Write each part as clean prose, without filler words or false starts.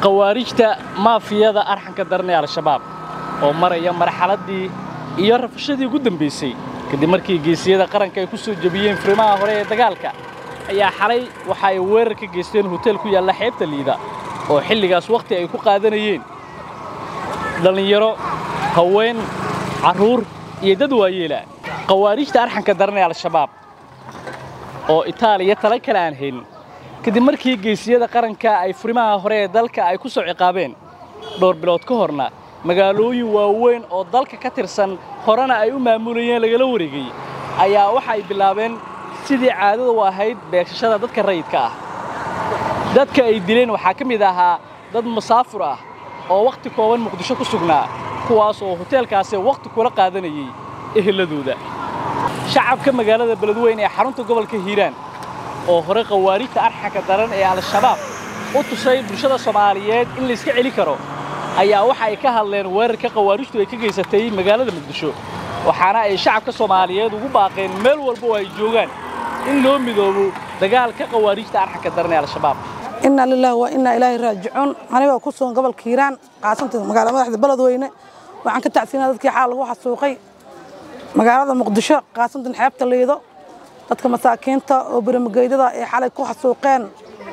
khawaarijta maafiyada arxanka daran ee al-shabaab oo maraya marxaladii iyo rafashadii ugu dambeysay kadib markii geesiyada qaranka ay ku soo jabiyeen firimaha hore ee dagaalka ayaa xalay waxa ay weerar ka geysteen hotel ku yaalla xeebta Liida oo xilligaas waqti ay ku qaadanayeen dhalinyaro haween caruur iyo dad waayeela khawaarijta arxanka daran ee al-shabaab oo Itaaliya tala kale aan hayn kadib markii geesiyada qaranka ay furimaha hore ee dalka ay ku soo ciqaabeen dhowr bilood ka horna magaalooyin waaweyn oo dalka ka tirsan horena ay u maamulayeen lagala wareegay ayaa waxa ay bilaabeen sidii caadada u ahayd beegshada dadka rayidka ah dadka ay dileen waxa ka mid ahaa dad musaafir ah oo waqti kooban Muqdisho ku sugnaa kuwaas oo hotelkaasi waqti kula qaadanayay eheladooda shacabka magaalada Beledweyne ee xarunta gobolka Hiiraan oo hore khawaarijta arxanka daran ee al-shabaab u tusay bulshada Soomaaliyeed in la iska celi karo ayaa waxa ay ka hadleen weerarka khawaarijtu ay ka geysatay magaalada Muqdisho waxaana ay shacabka Soomaaliyeed ugu baaqeen meel walba oo ay joogaan in loo midoobo dagaalka khawaarijta arxanka daran ee al-shabaab inna lillahi wa inna ilayhi raaji'uun aniga ku soo gobolka Hiiraan qaasanta magaalada madaxda Beledweyne waxaan ka tacsiinaa dadkii xaal lagu xasuuqay magaalada Muqdisho qaasanta xeebta Liido dadka masaakiinta oo barnaamijyada ay xalay ku xasuuqeen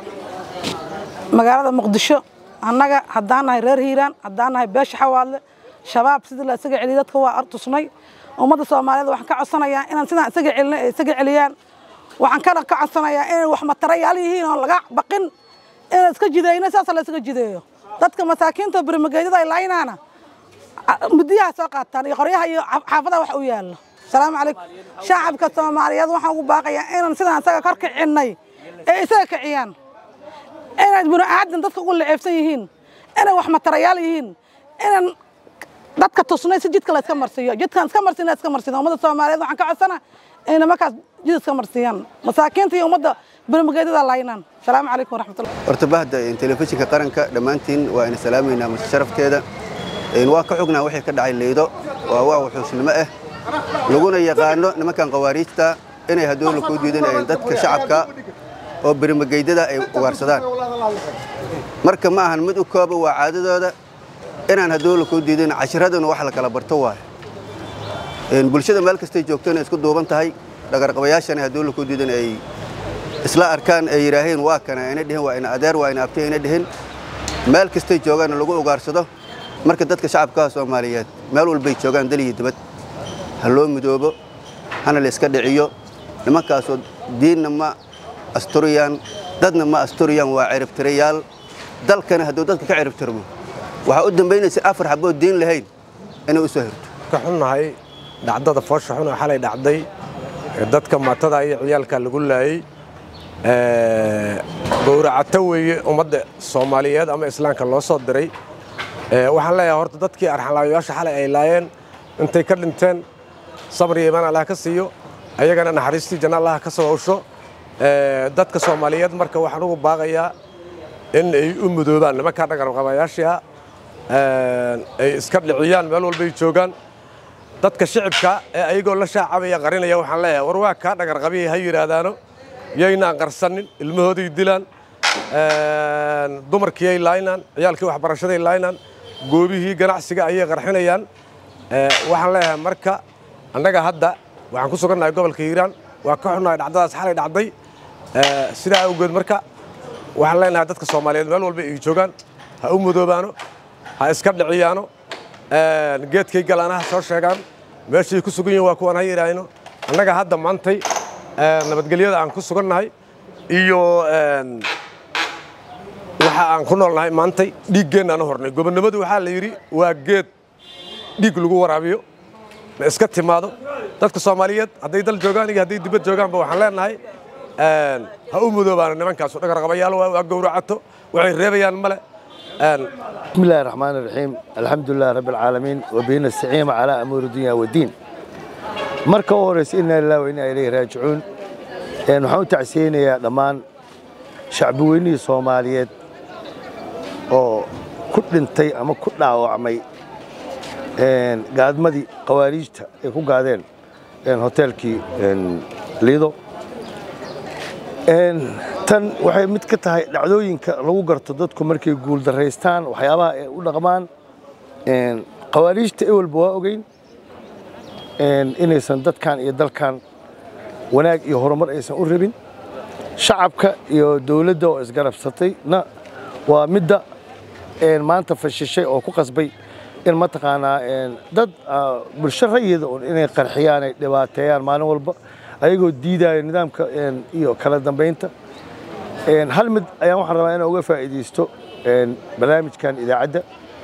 magaalada Muqdisho annaga haddaan nahay reer Hiiraan haddaan nahay beesha xawaadle shabaab sidii la isaga celiyo dadka waa artusnay ummadda Soomaaliyeed waxaan ka codsanayaa inaan sidaan isaga celino ay isaga celiyaan waxaan ka codsanayaa in wax matarayaal yihiin oo laga baqin in iska jidayna saas la isaga jideeyo dadka masaakiinta barnaamijyada ay laaynaana mudiyaha soo qaataan iyo qoryaha iyo xaafadaha wax u yaalo السلام عليكم شعب كالصوماليات waxaan ugu baaqayaa inaan sidaan asaga kor kicinay ee isaga kiciyaan inay buna aadan dadka ugu leefsan yihiin inay wax matarayaal yihiin inaan dadka tusnay si jidka la iska marsiyo jidkan iska marsiyo ummadda Soomaaliyeed waxaan ka codsanaa in markaas jid iska marsiyaan masaakiinta iyo ummadda barnaamijyada laaynan السلام عليكم ورحمة الله wartabahda telefishinka qaranka dhamaantiin waa in salaameynaa sharafteeda in waa ka xognaa wixii ka dhacay Liido waa wuxuusnimo ah laguna yaqaano nimankan khawaarijta inay hadoon ku diidanayeen dadka shacabka oo barnaamijyada ay ugaarsadaan marka ma ahan mid u koob waa caadadooda inaan hadoon ku diidan casharadana wax la kala barto waa in bulshada meel kasta joogto isku duuban tahay dhagar qabayaashana hadoon ku diidan ay isla arkaan ay yiraahdeen waa kana inay dhihin waa in adeer waa in abtay inay dhihin meel kasta joogaan lagu ugaarsado marka dadka shacabka Soomaaliyeed meel walba joogaan daliyay dibad haloo midoobo hana la iska dhiciyo nimankaas oo diinna ma asturiyaan dadna ma asturiyaan waa cirib tirayaal dalkana haduu dadka ka cirib tirmo waxa u dambeynaysa afar xaboo diin lahayn inay u soo hirto ka xunnahay dhacdada foosha xun oo xalay dhacday dadka maatada iyo ciyaalka lagu laayay gowracato weeye ummadda Soomaaliyeed ama islaamka loo soo diray waxaan leeyahay horta dadkii arxalaayaasha xalay ay laayeen intay ka dhinteen sabr iyo iimaan Allah ka siiyo ayagana naxariistii janna Allah ka soo hawsho dadka Soomaaliyeed marka waxaan ugu baaqayaa in ay u mudoobaan nimanka dhagar qabayaasha ay iska dhiciyaan meel walba ay joogaan dadka shacabka ee ayagoo la shaacabaya qarinaya waxaan leeyahay war waa ka dhagar qabiye hay yiraahdaano yayna qarsanin ilmahoodii dilaan dumarkii ay laaynan ciyaalkii waxbarashada ay laaynan goobihii ganacsiga ayay qarxinayaan waxaan leeyahay marka annaga hadda waxaan ku sugannahay gobolka Hiiraan waa ka xunnahay dhacdadaas xalay dhacday sidaa awgeed marka waxaan leenahay dadka Soomaaliyeed meel walba ay joogaan ha u mudoobaano ha iska dhiciyaano geedkay galaanaha soo sheegaan meeshii ku sugan yihiin waa kuwan ha yiraahdo annaga hadda maantay nabadgelyada aan ku sugannahay iyo waxa aan ku noolnahay maantay dhiiggeena aan hornay gobonimadu waxa la yiri waa geed dhiig lagu waraabiyo la iska timaado dadka Soomaaliyeed haday dal joogaan iyo haday dibad joogaan ba waxaan leenahay ha u mudoobaan nimankaas dhagar qabayaal waa gowracato waxay reebayaan male بسم الله الرحمن الرحيم الحمد لله رب العالمين وبين السعيم على أمور الدنيا والدين marka horeysa inna lillahi wa inna ilayhi raaji'uun waxaan tacsiinayaa dhamaan shacbi weynii Soomaaliyeed oo ku dhintay ama ku dhaawacmay gaadmadii khawaarijta ay ku gaadeen hotelkii Liido tan waxay mid ka tahay dhacdooyinka lagu garto dadku markay guul daraystaan waxyaabaha ay u dhaqmaan qawaariijta ewalba waa ogeyn inaysan dadkan iyo dalkan wanaag iyo horumar aysan u rabin shacabka iyo dawladda oo isgarabsatayna waa midda maanta fashishay oo ku qasbay in mataqaanaa dad bulsho rayida inay qarxiyaan ay dhibaateeyaan maalin walba ayagoo diidaya nidaamka iyo kala dambeynta hal mid ayaan waxaan rabaa inaan uga faa'iidaysto barnaamijkan idaacadda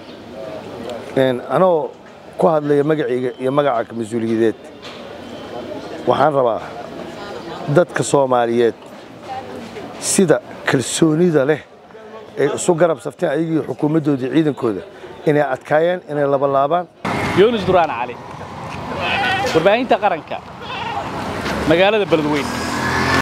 anoo ku hadlaya magacayga iyo magaca mas'uuliyadeed waxaan rabaa dadka Soomaaliyeed sida kalsoonida leh ay isu garab safteen ayagii xukuumadooda ciidankooda inay adkaayeen inay laba laabaan Yunus Duraan Ali warbaahinta qaranka magaalada Beledweyne